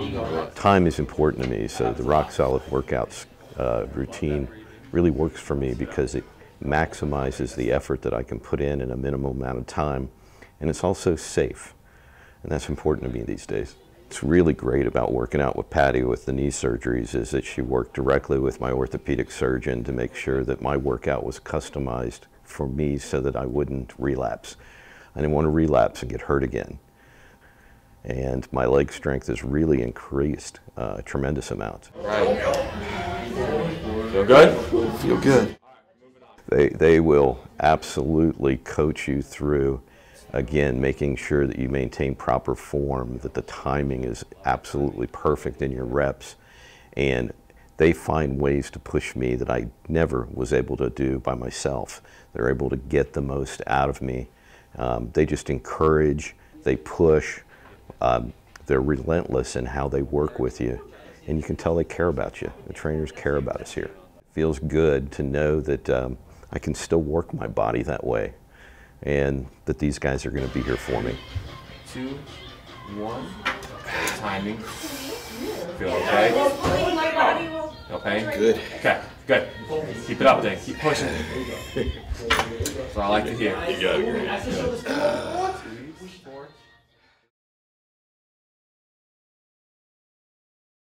Time is important to me, so the rock solid workouts routine really works for me because it maximizes the effort that I can put in a minimal amount of time, and it's also safe, and that's important to me these days. What's really great about working out with Patty with the knee surgeries is that she worked directly with my orthopedic surgeon to make sure that my workout was customized for me so that I wouldn't relapse. I didn't want to relapse and get hurt again. And my leg strength has really increased a tremendous amount. Right. Feel good? Feel good. They will absolutely coach you through, again, making sure that you maintain proper form, that the timing is absolutely perfect in your reps, and they find ways to push me that I never was able to do by myself. They're able to get the most out of me. They just encourage, they push, they're relentless in how they work with you, and you can tell they care about you. The trainers care about us here. It feels good to know that I can still work my body that way, and that these guys are going to be here for me. 2, 1, timing. Feel okay? No pain? Good. Okay, good. Keep it up then, keep pushing. That's what I like to hear. You got it.